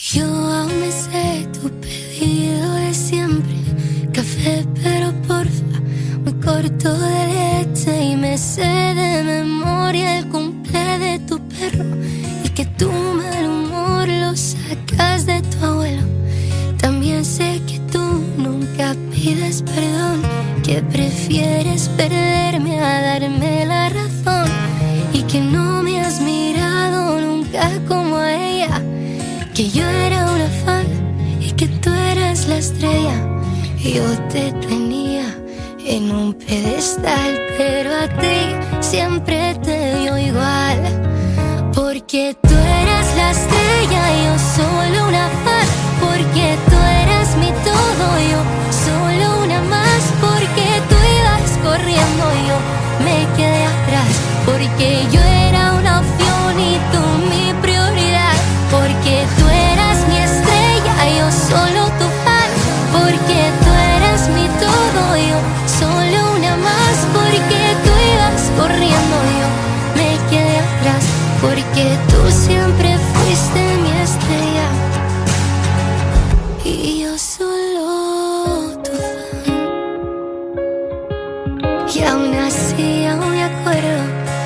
Yo aún me sé tu pedido de siempre, café pero porfa, muy corto de leche. Y me sé de memoria el cumple de tu perro, y que tu mal humor lo sacas de tu abuelo. También sé que tú nunca pides perdón, que prefieres perderme a darme la razón, y que no me has mirado nunca como a ella, que yo era una fan y que tú eras la estrella. Yo te tenía en un pedestal, pero a ti siempre te dio igual, porque tú eras la estrella y yo solo una fan, porque tú eras mi todo, yo solo una más, porque tú ibas corriendo y yo me quedé atrás, porque yo era una opción y tú mi prioridad, porque tú eras mi estrella y yo solo tu fan, porque tú eras mi todo, yo solo una más, porque tú ibas corriendo y yo me quedé atrás, porque tú siempre fuiste mi estrella y yo solo tu fan. Y aún así aún me acuerdo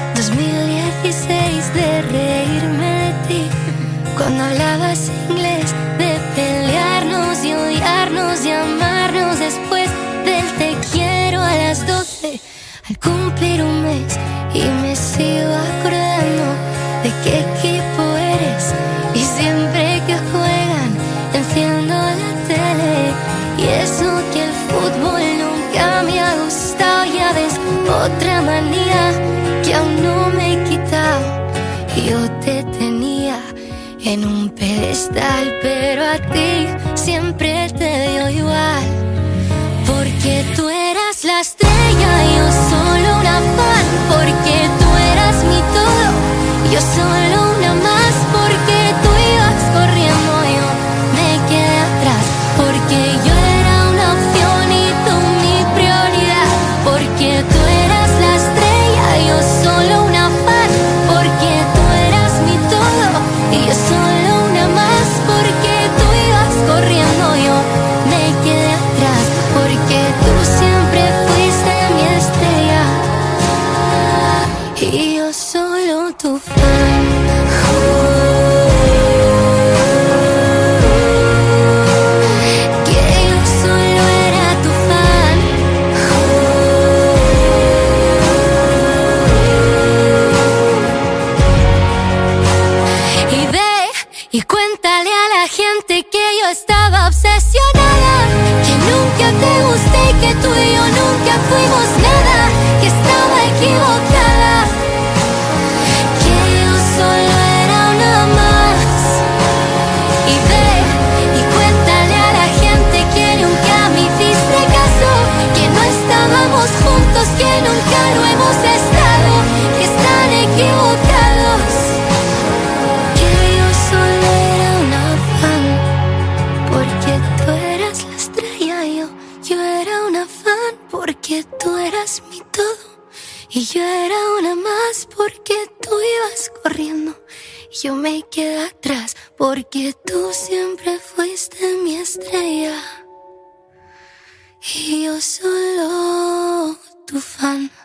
2016 de reírme de ti, cuando hablabas inglés, de pelearnos y odiarnos y amarnos después del te quiero a las 12 al cumplir un mes. Y me sigo acordando de qué equipo eres, y siempre que juegan enciendo la tele. Y eso que el fútbol nunca me ha gustado, ya ves, otra manía que aún no me he quitado. Yo te tenía en un pedestal, pero a ti siempre te dio igual, porque tú eras la estrella y yo solo una fan, porque tú eras mi todo, yo solo una más, porque tú ibas corriendo y yo me quedé atrás, porque yo era una opción y tú mi prioridad, porque tú eras la estrella y yo solo una fan, porque tú eras mi todo y yo solo una más, porque tú ibas corriendo y yo me quedé atrás, porque tú siempre fuiste mi estrella y yo solo tu fan. Que yo solo era tu fan. Y ve y cuéntale a la gente que yo estaba obsesionada, que nunca te gusté y que tú y yo nunca fuimos nada, que estaba equivocada, que yo solo era una más. Y ve y cuéntale a la gente que nunca me hiciste caso, que no estábamos juntos, que nunca lo hemos estado, que están equivocados, que yo solo era una fan, porque tú eras la estrella y yo era una fan, porque tú eras mi todo y yo era una más, porque tú ibas corriendo y yo me quedé atrás, porque tú siempre fuiste mi estrella y yo solo tu fan.